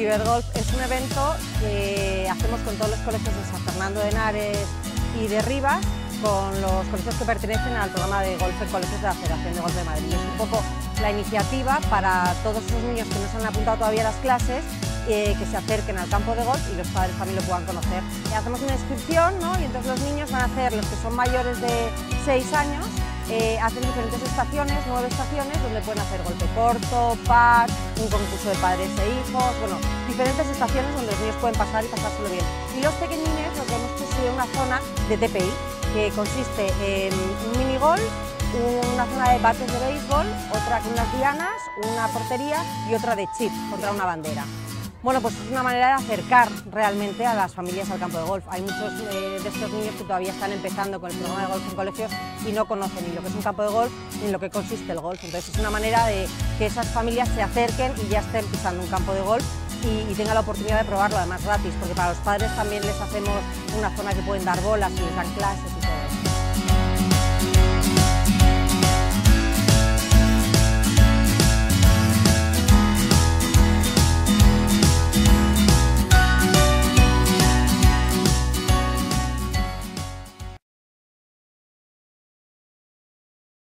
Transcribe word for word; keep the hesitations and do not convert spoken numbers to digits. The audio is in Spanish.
Cibergolf es un evento que hacemos con todos los colegios de San Fernando de Henares y de Rivas, con los colegios que pertenecen al programa de golf en colegios de la Federación de Golf de Madrid. Es un poco la iniciativa para todos esos niños que no se han apuntado todavía a las clases, eh, que se acerquen al campo de golf y los padres también lo puedan conocer. Eh, hacemos una inscripción, ¿no? Y entonces los niños van a hacer, los que son mayores de seis años, eh, hacen diferentes estaciones, nueve estaciones, donde pueden hacer golpe corto, par, un concurso de padres e hijos, bueno, diferentes estaciones donde los niños pueden pasar y pasárselo bien. Y los pequeñines lo que hemos hecho es una zona de T P I, que consiste en un minigolf, una zona de bates de béisbol, otra con unas dianas, una portería y otra de chip contra una bandera. Bueno, pues es una manera de acercar realmente a las familias al campo de golf. Hay muchos eh, de estos niños que todavía están empezando con el programa de golf en colegios y no conocen ni lo que es un campo de golf ni en lo que consiste el golf. Entonces es una manera de que esas familias se acerquen y ya estén pisando un campo de golf y, y tengan la oportunidad de probarlo, además gratis, porque para los padres también les hacemos una zona que pueden dar bolas y les dan clases y todo eso.